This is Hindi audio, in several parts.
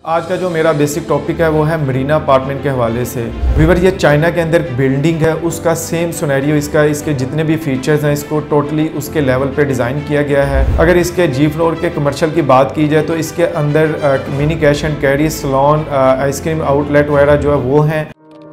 आज का जो मेरा बेसिक टॉपिक है वो है मरीना अपार्टमेंट के हवाले से। व्यूअर, ये चाइना के अंदर बिल्डिंग है, उसका सेम सिनेरियो इसके जितने भी फीचर्स हैं इसको टोटली उसके लेवल पे डिज़ाइन किया गया है। अगर इसके जी फ्लोर के कमर्शियल की बात की जाए तो इसके अंदर mini cash and carry, saloon, ice cream outlet वगैरह जो है वो हैं।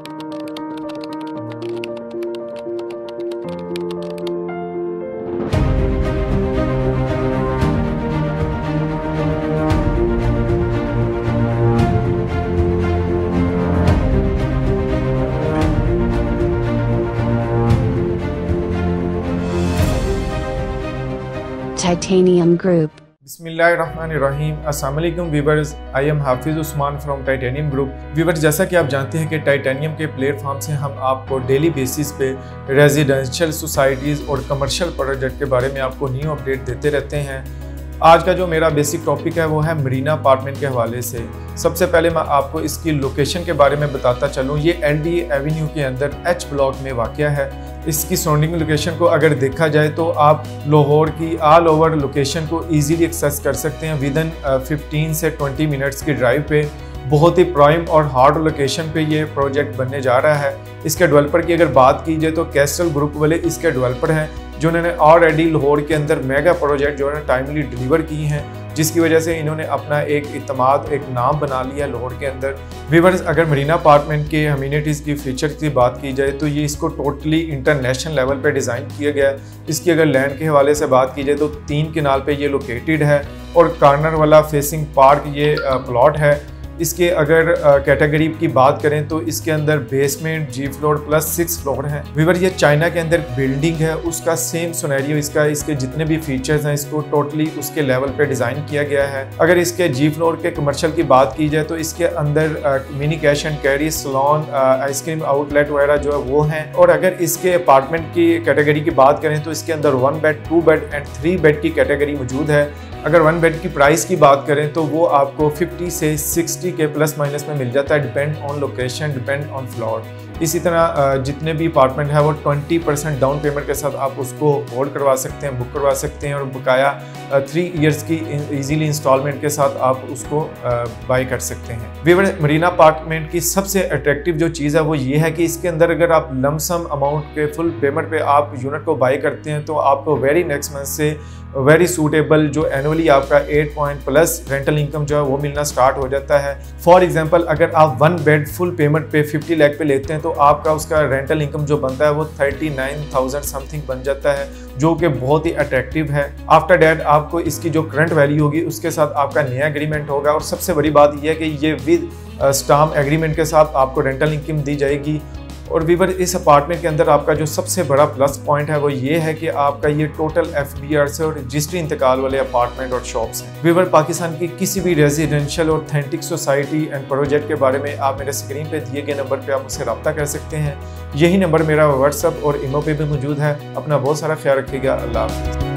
Titanium Group. बिस्मिल्लाहिर्रहमानिर्रहीम। अस्सलाम वालेकुम viewers, I am Hafiz Usman from titanium group. Viewers, जैसा कि आप जानते हैं कि टाइटेनियम के प्लेटफॉर्म से हम आपको डेली बेसिस पे रेजिडेंशियल सोसाइटीज़ और कमर्शियल प्रोजेक्ट के बारे में आपको न्यू अपडेट देते रहते हैं। आज का जो मेरा बेसिक टॉपिक है वो है मरीना अपार्टमेंट के हवाले से। सबसे पहले मैं आपको इसकी लोकेशन के बारे में बताता चलूँ। ये LDA एवेन्यू के अंदर H ब्लॉक में वाक़या है। इसकी सराउंडिंग लोकेशन को अगर देखा जाए तो आप लाहौर की ऑल ओवर लोकेशन को इजीली एक्सेस कर सकते हैं विदिन 15 से 20 मिनट्स की ड्राइव पे। बहुत ही प्राइम और हार्ड लोकेशन पे ये प्रोजेक्ट बनने जा रहा है। इसके डेवलपर की अगर बात की जाए तो कैस्टल ग्रुप वाले इसके डेवलपर हैं, जिन्होंने ऑलरेडी लाहौर के अंदर मेगा प्रोजेक्ट जो है टाइमली डिलीवर की हैं, जिसकी वजह से इन्होंने अपना एक इत्मीनाद, एक नाम बना लिया लाहौर के अंदर। व्यूअर्स, अगर मरीना अपार्टमेंट के अम्यूनिटीज़ की फीचर की बात की जाए तो ये इसको टोटली इंटरनेशनल लेवल पे डिज़ाइन किया गया है। इसकी अगर लैंड के हवाले से बात की जाए तो 3 कनाल पे ये लोकेटेड है और कॉर्नर वाला फेसिंग पार्क ये प्लॉट है। इसके अगर कैटेगरी की बात करें तो इसके अंदर basement, G floor plus 6 floor हैं। व्यूअर, ये चाइना के अंदर बिल्डिंग है, उसका सेम सिनेरियो इसके जितने भी फीचर्स हैं इसको टोटली उसके लेवल पे डिज़ाइन किया गया है। अगर इसके जी फ्लोर के कमर्शियल की बात की जाए तो इसके अंदर mini cash and carry, saloon, ice cream outlet वगैरह जो है वो हैं। और अगर इसके अपार्टमेंट की कैटेगरी की बात करें तो इसके अंदर 1 बेड, 2 बेड एंड 3 बेड की कैटेगरी मौजूद है। अगर 1 बेड की प्राइस की बात करें तो वो आपको 50 से 60 के प्लस माइनस में मिल जाता है, depend on location, depend on floor. इसी तरह जितने भी अपार्टमेंट है वो 20% डाउन पेमेंट के साथ आप उसको होल्ड करवा सकते हैं, बुक करवा सकते हैं और बकाया 3 इयर्स की इजीली इंस्टॉलमेंट के साथ आप उसको बाई कर सकते हैं। व्यूअर, मरीना अपार्टमेंट की सबसे अट्रैक्टिव जो चीज़ है वो ये है कि इसके अंदर अगर आप लमसम अमाउंट के फुल पेमेंट पे आप यूनिट को बाई करते हैं तो आपको वेरी नेक्स्ट मंथ से वेरी सूटेबल जो एनुअली आपका 8 पॉइंट प्लस रेंटल इनकम जो है वो मिलना स्टार्ट हो जाता है। फॉर एग्जांपल, अगर आप 1 बेड फुल पेमेंट पे 50 लाख पे लेते हैं तो आपका उसका रेंटल इनकम जो बनता है वो 39,000 समथिंग बन जाता है, जो कि बहुत ही अट्रैक्टिव है। आफ्टर डैट आपको इसकी जो करंट वैल्यू होगी उसके साथ आपका नया एग्रीमेंट होगा और सबसे बड़ी बात यह है कि ये विद स्टाम्प एग्रीमेंट के साथ आपको रेंटल इनकम दी जाएगी। और व्यूअर, इस अपार्टमेंट के अंदर आपका जो सबसे बड़ा प्लस पॉइंट है वो ये है कि आपका ये टोटल FBR से और रजिस्ट्री इंतकाल वाले अपार्टमेंट और शॉप्स हैं। व्यूअर, पाकिस्तान की किसी भी रेजिडेंशियल और ऑथेंटिक सोसाइटी एंड प्रोजेक्ट के बारे में आप मेरे स्क्रीन पे दिए गए नंबर पे आप मुझसे रब्ता कर सकते हैं। यही नंबर मेरा व्हाट्सएप और इमो पे भी मौजूद है। अपना बहुत सारा ख्याल रखिएगा। अल्लाह हाफ़िज़।